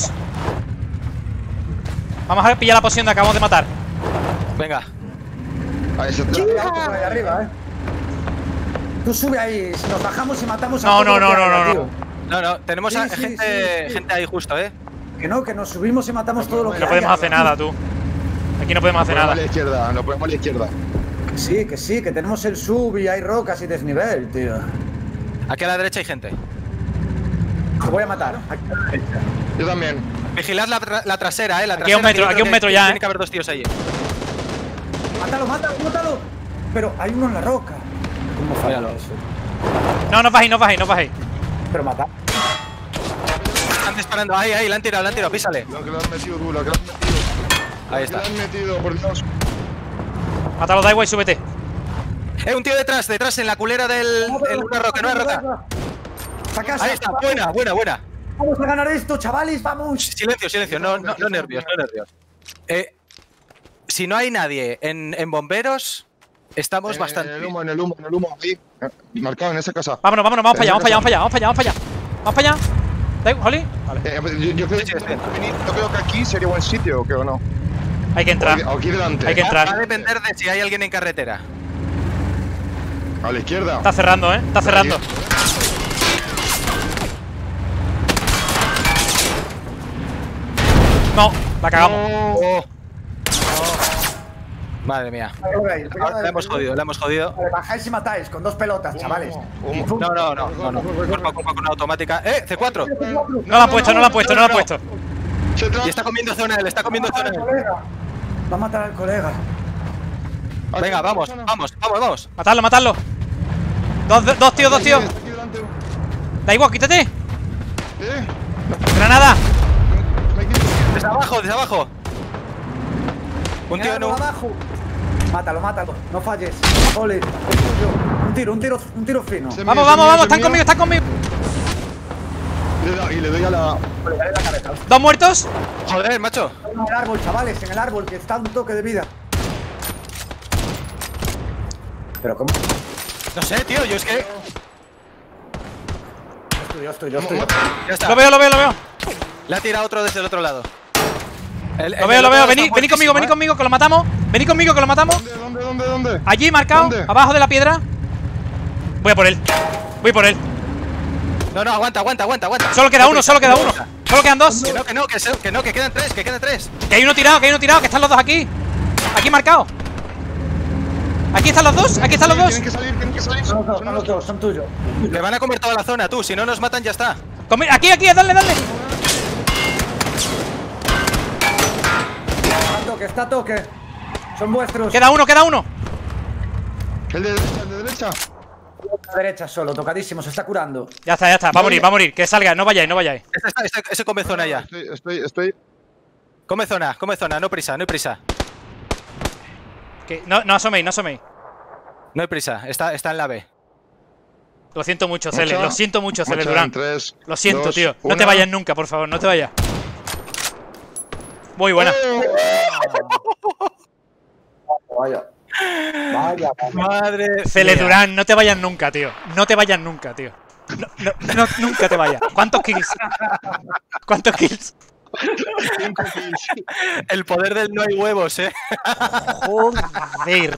Speaker 2: Vamos a pillar la poción que acabamos de matar.
Speaker 1: Venga.
Speaker 3: Ahí se
Speaker 4: Cuidado por ahí arriba, Tú sube ahí. Si nos bajamos y matamos a
Speaker 2: No,
Speaker 4: todo lo que
Speaker 2: no.
Speaker 4: haya, tío.
Speaker 1: No, tenemos
Speaker 4: Sí,
Speaker 1: a
Speaker 4: sí,
Speaker 1: gente,
Speaker 4: sí.
Speaker 1: gente ahí justo,
Speaker 4: Que nos subimos y matamos todo lo que
Speaker 2: No
Speaker 4: haya.
Speaker 2: podemos hacer nada, tú. Aquí no podemos hacer
Speaker 3: Lo ponemos a
Speaker 2: nada.
Speaker 3: la izquierda, lo ponemos a la izquierda.
Speaker 4: Que sí, que tenemos el sub y hay rocas y desnivel, tío.
Speaker 1: Aquí a la derecha hay gente.
Speaker 4: Te voy a matar. Aquí a la derecha.
Speaker 3: Yo también.
Speaker 1: Vigilad la trasera, la
Speaker 2: Aquí a un
Speaker 1: trasera,
Speaker 2: metro,
Speaker 1: que yo
Speaker 2: aquí a un
Speaker 1: creo
Speaker 2: metro
Speaker 1: que
Speaker 2: ya,
Speaker 1: Tiene que haber dos tíos allí.
Speaker 4: Mátalo. Pero hay uno en la roca. ¿Cómo falla
Speaker 1: Míralo.
Speaker 4: eso?
Speaker 2: No bajéis.
Speaker 4: Pero matar.
Speaker 1: Están disparando. Ahí, la han tirado, písale.
Speaker 3: Lo que le han metido tú, lo que le han metido.
Speaker 1: Ahí
Speaker 3: Lo
Speaker 1: está.
Speaker 3: que le han metido, por Dios.
Speaker 2: Mátalo, da igual y súbete.
Speaker 1: Un tío detrás en la culera del. Una roca, no es roca.
Speaker 4: Saca,
Speaker 1: Ahí está, buena.
Speaker 4: Vamos a ganar esto, chavales, vamos.
Speaker 1: Silencio, no nervios. Si no hay nadie en bomberos, estamos bastante.
Speaker 3: En el humo, ahí. Marcado en esa casa.
Speaker 2: Vámonos, vamos para allá. Vamos para allá. ¿Da igual, Holly? Vale.
Speaker 3: Yo creo,
Speaker 1: Sí, sí.
Speaker 3: yo creo que aquí sería buen sitio, ¿o qué o no?
Speaker 2: Hay que entrar.
Speaker 3: O aquí delante.
Speaker 2: Hay que entrar.
Speaker 1: Va a depender de si hay alguien en carretera.
Speaker 3: A la izquierda.
Speaker 2: Está cerrando, ¿eh? Está cerrando. No, la cagamos.
Speaker 1: Oh. Madre mía. La hemos jodido.
Speaker 4: Vale, bajáis y matáis con 2 pelotas, chavales.
Speaker 3: Humo.
Speaker 1: No. Culpa con una automática. C4.
Speaker 2: No la han puesto.
Speaker 3: Se trata.
Speaker 1: Y está comiendo zona él.
Speaker 4: Va a matar al colega.
Speaker 1: Venga, vamos.
Speaker 2: Matarlo. Dos tíos.
Speaker 3: Aquí delante.
Speaker 2: Da igual, quítate. ¡Granada!
Speaker 1: Desde abajo, desde abajo. Un tío en un...
Speaker 4: abajo. Mátalo, mátalo. No falles. Ole. Un tiro fino.
Speaker 2: Vamos, vamos, vamos. Están conmigo, están conmigo.
Speaker 3: Y le doy a la...
Speaker 4: Ole, dale la cabeza.
Speaker 2: ¿Dos muertos?
Speaker 1: Joder, macho.
Speaker 4: En el árbol, chavales, en el árbol, que está a un toque de vida. ¿Pero cómo?
Speaker 1: No sé, tío, yo es que...
Speaker 4: Yo estoy.
Speaker 1: Ya está.
Speaker 2: Lo veo, lo veo, lo veo.
Speaker 1: Le ha tirado otro desde el otro lado.
Speaker 2: Lo veo, lo veo. Vení conmigo, que lo matamos. Vení conmigo, que lo matamos.
Speaker 3: ¿Dónde?
Speaker 2: Allí, marcado,
Speaker 3: ¿Dónde?
Speaker 2: abajo de la piedra. Voy a por él. Voy por él.
Speaker 1: No, aguanta.
Speaker 2: Solo queda uno, solo queda uno. Solo quedan dos.
Speaker 1: Que quedan tres.
Speaker 2: Que hay uno tirado, que están los dos aquí. Aquí marcado. Aquí están los dos,
Speaker 3: Tienen que salir.
Speaker 4: Son los dos, son tuyos.
Speaker 1: Le van a comer toda la zona, tú. Si no nos matan, ya está.
Speaker 2: Aquí, dale.
Speaker 4: Está a toque. Son vuestros.
Speaker 2: Queda uno.
Speaker 3: El de derecha.
Speaker 4: A la derecha solo, tocadísimo, se está curando.
Speaker 2: Ya está. Va a morir. Que salga, no vayáis.
Speaker 1: Ese come zona ya.
Speaker 3: Estoy.
Speaker 1: Come zona, no hay prisa.
Speaker 2: Que no asoméis.
Speaker 1: No hay prisa, está en la B.
Speaker 2: Lo siento mucho, Cele.
Speaker 3: Mucho.
Speaker 2: Lo siento mucho, Cele
Speaker 3: Mucho,
Speaker 2: Durán.
Speaker 3: 3,
Speaker 2: Lo siento,
Speaker 3: 2,
Speaker 2: tío. No
Speaker 3: 1.
Speaker 2: te vayas nunca, por favor, no te vayas. Muy buena.
Speaker 4: Vaya.
Speaker 1: Madre.
Speaker 2: Cele
Speaker 1: mía.
Speaker 2: Durán, no te vayas nunca, tío. No te vayas nunca, tío. No, nunca te vayas. ¿Cuántos kills?
Speaker 1: El poder del no hay huevos,
Speaker 2: Joder.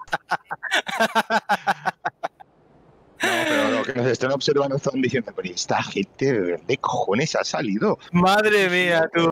Speaker 3: No, pero lo que nos están observando están diciendo, pero esta gente, ¿de dónde cojones ha salido?
Speaker 1: Madre mía, tú.